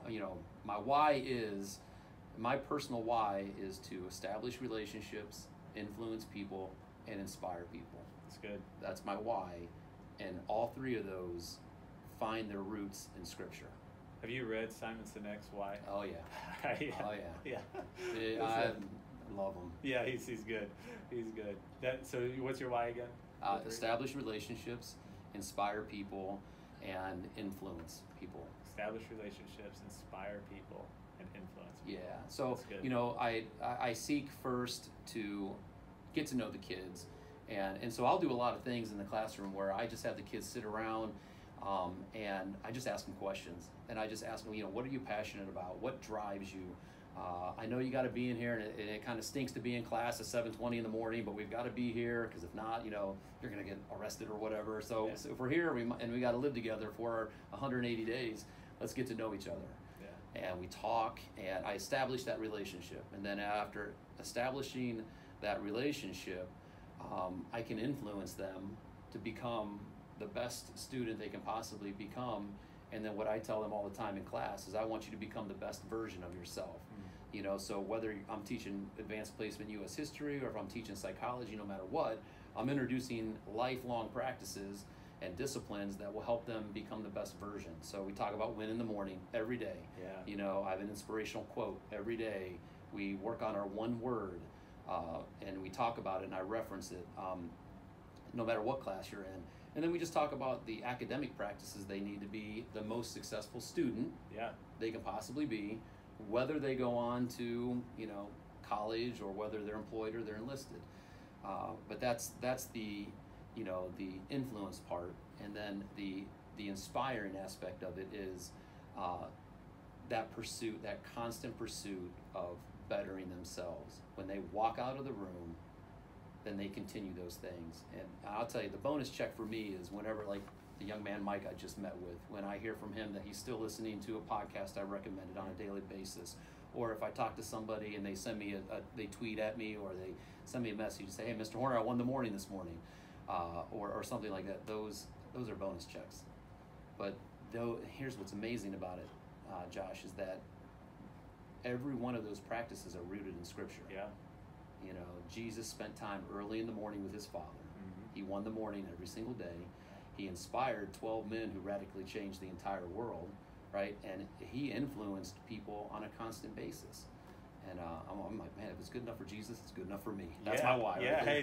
my why is, my personal why is to establish relationships, influence people, and inspire people. That's good. That's my why, and all three of those find their roots in Scripture. Have you read Simon Sinek's Why? Oh yeah. Yeah. Oh Yeah. yeah. I love him. Yeah, he's good. He's good. So what's your why again? Establish relationships, inspire people, and influence people. Establish relationships, inspire people, and influence people. Yeah. So I seek first to get to know the kids, and so I'll do a lot of things in the classroom where I just have the kids sit around, and I just ask them questions, and I just ask them, what are you passionate about? What drives you? I know you got to be in here, and it kind of stinks to be in class at 7:20 in the morning, but we've got to be here, because if not, you're going to get arrested or whatever. So, Yeah. so if we're here and we got to live together for 180 days, let's get to know each other. Yeah. And we talk, and I establish that relationship. And then after establishing that relationship, I can influence them to become the best student they can possibly become. And then what I tell them all the time in class is, I want you to become the best version of yourself. So whether I'm teaching advanced placement U.S. history, or if I'm teaching psychology, no matter what, I'm introducing lifelong practices and disciplines that will help them become the best version. So we talk about win in the morning every day. Yeah. I have an inspirational quote every day. We work on our one word, and we talk about it, and I reference it no matter what class you're in. And then we just talk about the academic practices they need to be the most successful student they can possibly be, whether they go on to college, or whether they're employed or they're enlisted. But that's the the influence part, and then the inspiring aspect of it is that pursuit, that constant pursuit of bettering themselves. When they walk out of the room, then they continue those things. And I'll tell you, the bonus check for me is whenever, like the young man Mike I just met with, when I hear from him that he's still listening to a podcast I recommended on a daily basis, or if I talk to somebody and they send me they tweet at me, or they send me a message and say, hey, Mr. Horner, I won the morning this morning, or something like that. Those are bonus checks. But here's what's amazing about it, Josh, is that every one of those practices are rooted in Scripture. Yeah. Jesus spent time early in the morning with his Father. Mm-hmm. He won the morning every single day. He inspired 12 men who radically changed the entire world, right? And he influenced people on a constant basis. And I'm like, man, if it's good enough for Jesus, it's good enough for me. That's my why. Yeah, right there.